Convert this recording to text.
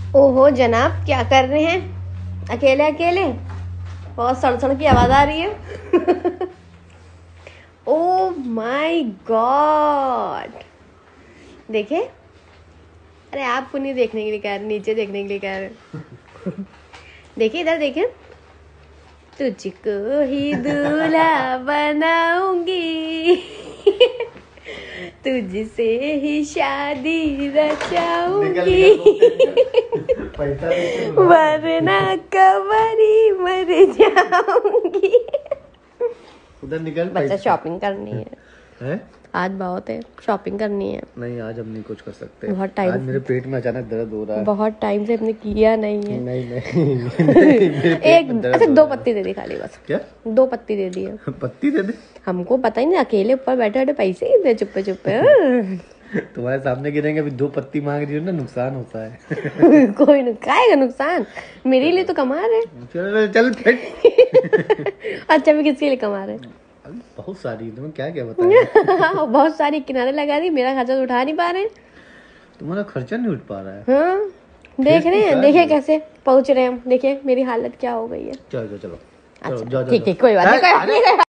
ओहो जनाब, क्या कर रहे हैं अकेले अकेले? बहुत सड़सड़ की आवाज आ रही है। ओ माय गॉड, देखे? अरे आपको नहीं देखने के लिए कह रहे, नीचे देखने के लिए कह रहे। देखिए इधर, देखिए। तुझको ही दूल्हा बनाऊंगी, तुझसे ही शादी रचाऊंगी, वरना कवरी मर जाऊंगी। उधर निकल। बच्चा शॉपिंग करनी है? आज बहुत है, शॉपिंग करनी है। नहीं आज हम नहीं कुछ कर सकते। बहुत टाइम आज मेरे पेट में अचानक दर्द हो रहा है। बहुत टाइम से हमने किया नहीं है। नहीं एक अच्छा 2 पत्ती दे दी खाली बस। क्या 2 पत्ती दे दी है? पत्ती दे दे? हमको पता ही नहीं, अकेले ऊपर बैठे बैठे पैसे ही दे चुप्पे चुप्पे। तुम्हारे सामने गिरेंगे, अभी 2 पत्ती मांग रही हो ना, नुकसान होता है। कोई काहेगा नुकसान, मेरे लिए तो कमा रहे। चल अच्छा भी किसके लिए कमा रहे? बहुत सारी, तुम्हें क्या क्या बताया। बहुत सारी किनारे लगा दी, मेरा खर्चा तो उठा नहीं पा रहे। तुम्हारा खर्चा नहीं उठ पा रहा है। हाँ देख रहे हैं, देखिए कैसे पहुंच रहे हैं हम, देखिए मेरी हालत क्या हो गई है। चलो चलो अच्छा ठीक ठीक, कोई बात नहीं।